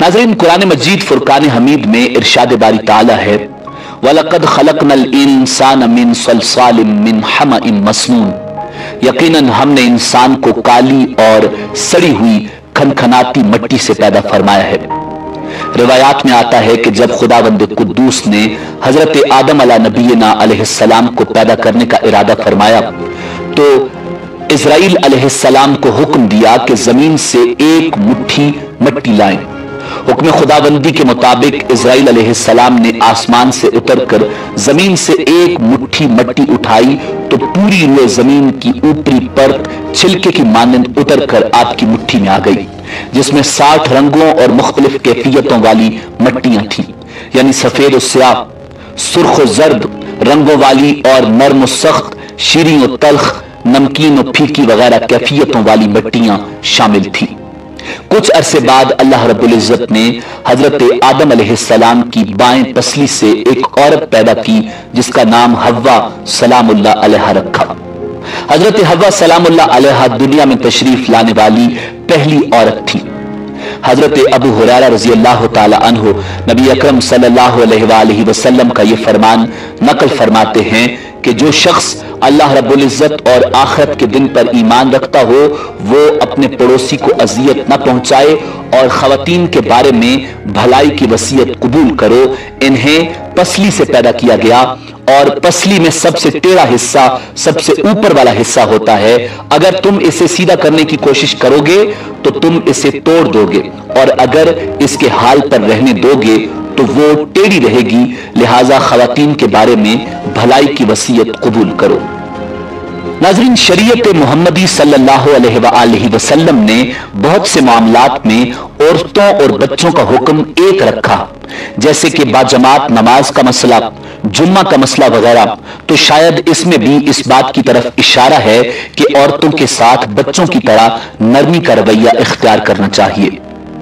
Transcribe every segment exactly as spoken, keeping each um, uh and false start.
नाज़रीन, कुरान मजीद फुरकान हमीद में इरशाद बारी ताला है, वलक़द ख़लक़नल इंसान मिन सलसालिम मिन हमइम मस्नून, यकीनन हमने इंसान को काली और सड़ी हुई खनखनाती मिट्टी से पैदा फरमाया है। रिवायात में आता है कि जब खुदावंद कुद्दूस ने हजरत आदम अला नबीना अलैहिस्सलाम को पैदा करने का इरादा फरमाया तो इस्राइल अलैहिस्सलाम को हुक्म दिया कि जमीन से एक मुट्ठी मिट्टी लाएं। हुक्म खुदाबंदी के मुताबिक इस्राइल अलैहिस्सलाम ने आसमान से उतरकर जमीन से एक मुट्ठी मिट्टी उठाई तो पूरी रूए जमीन की ऊपरी परत छिलके की मानंद उतरकर आपकी मुट्ठी में आ गई, जिसमें साठ रंगों और मुख्तलिफ कैफियतों वाली मिट्टियां थी, यानी सफेद और स्याह, सुर्ख और जर्द रंगों वाली और नर्म और सख्त, शीरीं और तल्ख, नमकीन और फीकी वगैरह कैफियतों वाली मिट्टियां शामिल थी। कुछ अरसे बाद अल्लाह रब्बुल इज्जत ने हजरत आदम अलैहिस्सलाम की बाएं पसली से एक औरत पैदा की जिसका नाम हव्वा सलामुल्लाह अलैहा रखा। हजरत हव्वा सलामुल्लाह अलैहा दुनिया में तशरीफ लाने वाली पहली औरत थी। हजरत अबू हुरैरा रज़ी अल्लाह ताला अन्हु नबी अकरम सल्लल्लाहु अलैहि वसल्लम का ये फरमान नकल फरमाते हैं कि जो शख्स अल्लाह रब्बुल इज्जत और आखिरत के दिन पर ईमान रखता हो वो अपने पड़ोसी को अजियत न पहुंचाए और खवातीन के बारे में भलाई की वसीयत कबूल करो। इन्हें पसली से पैदा किया गया और पसली में सबसे टेढ़ा हिस्सा सबसे ऊपर वाला हिस्सा होता है। अगर तुम इसे सीधा करने की कोशिश करोगे तो तुम इसे तोड़ दोगे और अगर इसके हाल पर रहने दोगे तो वो टेढ़ी रहेगी। लिहाजा खवातीन के बारे में भलाई की वसीयत कबूल करो। नाज़रीन, शरीयत मुहम्मदी सल्लल्लाहु अलैहि वसल्लम ने बहुत से मामलात में औरतों और बच्चों का हुक्म एक रखा, जैसे कि बाजमात नमाज का मसला, जुम्मा का मसला वगैरह। तो शायद इसमें भी इस बात की तरफ इशारा है कि औरतों के साथ बच्चों की तरह नरमी का रवैया इख्तियार करना चाहिए।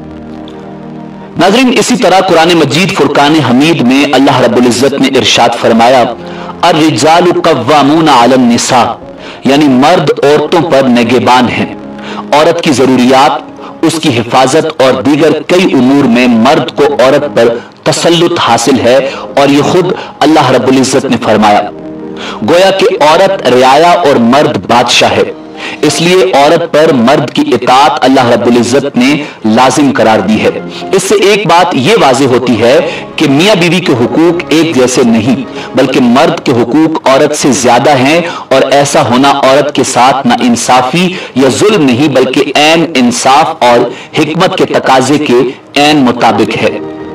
नाज़रीन, इसी तरह कुरान मजीद फुरकान हमीद में अल्लाह रब्बुल इज्जत ने इरशाद फरमाया, अर्रिजालु कव्वामूना अलन निसा, यानी मर्द औरतों पर निगहबान हैं। औरत की जरूरियात, उसकी हिफाजत और दीगर कई उमूर में मर्द को औरत पर तसल्लुत हासिल है और यह खुद अल्लाह रब्बुल इज्जत ने फरमाया। गोया कि औरत रियाया और मर्द बादशाह है, इसलिए औरत पर मर्द की इताअत अल्लाह रब्बुल इज्जत ने लाजिम करार दी है। इससे एक बात यह वाज़ेह होती है कि मियां बीवी के हुकूक एक जैसे नहीं, बल्कि मर्द के हुकूक औरत से ज्यादा हैं और ऐसा होना औरत के साथ ना इंसाफी या जुल्म नहीं बल्कि ऐन इंसाफ और हिकमत के तकाजे के ऐन मुताबिक है।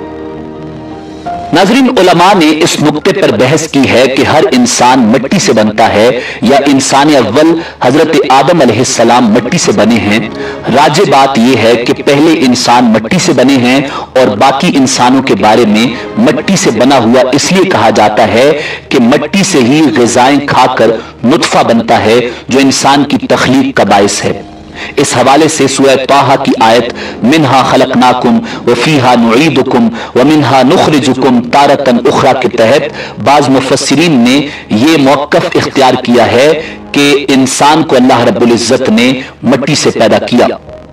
नाज़रीन, उलमा ने इस नुक्ते पर बहस की है कि हर इंसान मिट्टी से बनता है या इंसान अव्वल हजरत आदम अलैहिस्सलाम मिट्टी से बने हैं। राजे बात यह है कि पहले इंसान मिट्टी से बने हैं और बाकी इंसानों के बारे में मिट्टी से बना हुआ इसलिए कहा जाता है कि मिट्टी से ही ग़िज़ाएं खाकर नुत्फा बनता है जो इंसान की तख्लीक का बाइस है। इस हवाले से सूरह ताहा की आयत मिन्हा खलकनाकुम व फीहा नुईदुकुम व मिन्हा नुखरिजुकुम तारतन उखरा के तहत बाज मुफस्सिरीन ने यह मौक़िफ़ इख्तियार किया है कि इंसान को अल्लाह रब्बुल इज्जत ने मिट्टी से पैदा किया।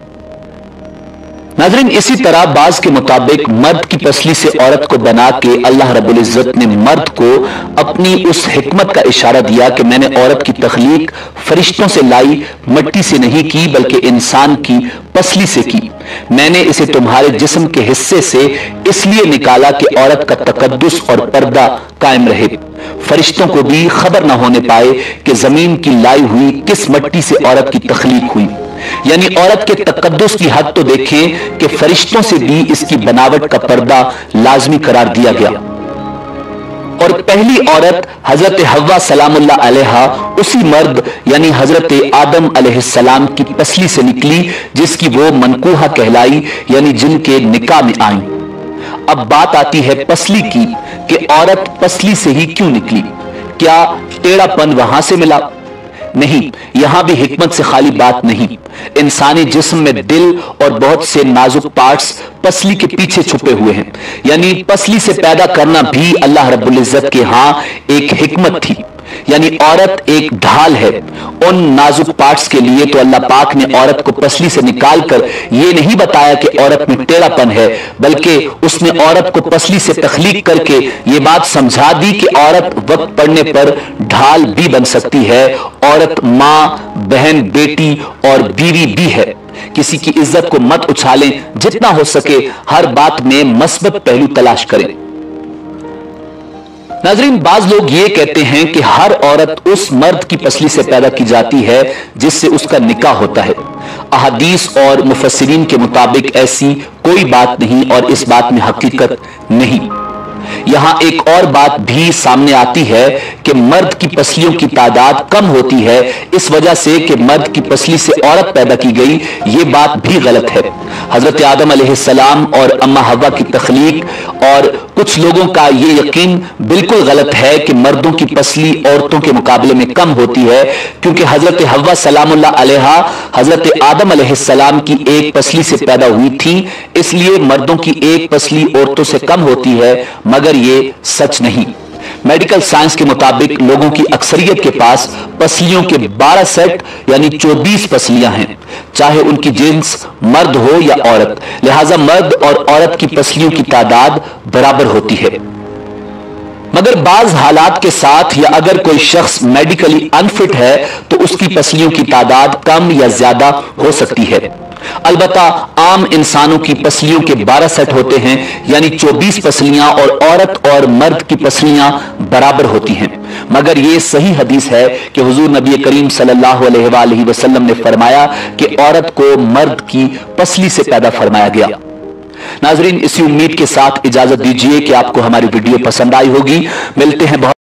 नाज़रीन, इसी तरह बाज के मुताबिक मर्द की पसली से औरत को बना के अल्लाह रब्बुल इज्जत ने मर्द को अपनी उस हिकमत का इशारा दिया कि मैंने औरत की तख्लीक फरिश्तों से लाई, मिट्टी से नहीं की बल्कि इंसान की पसली से की। मैंने इसे तुम्हारे जिस्म के हिस्से से इसलिए निकाला कि औरत का तकद्दुस और पर्दा कायम रहे, फरिश्तों को भी खबर न होने पाए कि जमीन की लाई हुई किस मिट्टी से औरत की तख्लीक हुई। यानी औरत के तकद्दुस की हद तो देखें कि फरिश्तों से भी इसकी बनावट का पर्दा लाजमी करार दिया गया। और पहली औरत हजरत हव्वा सलामुल्लाह अलैहा उसी मर्द यानी हजरत आदम अलैहिस्सलाम की पसली से निकली जिसकी वो मनकूहा कहलाई, यानी जिनके निकाह में आई। अब बात आती है पसली की कि औरत पसली से ही क्यों निकली? क्या टेढ़ापन वहां से मिला? नहीं, यहां भी हिकमत से खाली बात नहीं। इंसानी जिस्म में दिल और बहुत से नाजुक पार्ट्स पसली के पीछे छुपे हुए हैं, यानी पसली से पैदा करना भी अल्लाह रब्बुल इज्जत के यहां एक हिकमत थी। यानी औरत एक ढाल है उन नाजुक पार्ट्स के लिए, तो अल्लाह पाक ने औरत को पसली से निकालकर यह नहीं बताया कि औरत में टेढ़ापन है, बल्कि उसने औरत को पसली से तख्लीक करके यह बात समझा दी कि औरत वक्त पड़ने पर ढाल भी बन सकती है। औरत मां, बहन, बेटी और बीवी भी है। किसी की इज्जत को मत उछालें, जितना हो सके हर बात में मस्बत पहलू तलाश करें। नाजरीन, बाज लोग ये कहते हैं कि हर औरत उस मर्द की पसली से पैदा की जाती है जिससे उसका निकाह होता है। अहादीस और मुफस्सिरीन के मुताबिक ऐसी कोई बात नहीं और इस बात में हकीकत नहीं। यहां एक और बात भी सामने आती है कि मर्द की पसलियों की तादाद कम होती है इस वजह से कि मर्द की पसली से औरत पैदा की गई। यह बात भी गलत है। हजरत आदम अलैहिस्सलाम और अम्मा हव्वा की तख्लीक और कुछ लोगों का यह यकीन बिल्कुल गलत है कि मर्दों की पसली औरतों के मुकाबले में कम होती है, क्योंकि हजरत हव्वा सलामुल्लाह अलैहा हजरत आदम अलैहिस्सलाम की एक पसली से पैदा हुई थी, इसलिए मर्दों की एक पसली औरतों से कम होती है, मगर यह सच नहीं। मेडिकल साइंस के मुताबिक लोगों की अक्सरियत के पास पसलियों के बारह सेट यानी चौबीस पसलियां हैं, चाहे उनकी जिन्स मर्द हो या औरत। लिहाजा मर्द और औरत की पसलियों की तादाद बराबर होती है। मगर बाज हालात के साथ या अगर कोई शख्स मेडिकली अनफिट है तो उसकी पसलियों की तादाद कम या ज्यादा हो सकती है। अलबत्ता आम इंसानों की पसलियों के बारह सेट होते हैं, यानी चौबीस पसलियां, और औरत और मर्द की पसलियां बराबर होती हैं। मगर यह सही हदीस है कि हुजूर नबी करीम सल्लल्लाहु अलैहि वसल्लम ने फरमाया कि औरत को मर्द की पसली से पैदा फरमाया गया। नाजरीन, इसी उम्मीद के साथ इजाजत दीजिए कि आपको हमारी वीडियो पसंद आई होगी। मिलते हैं बहुत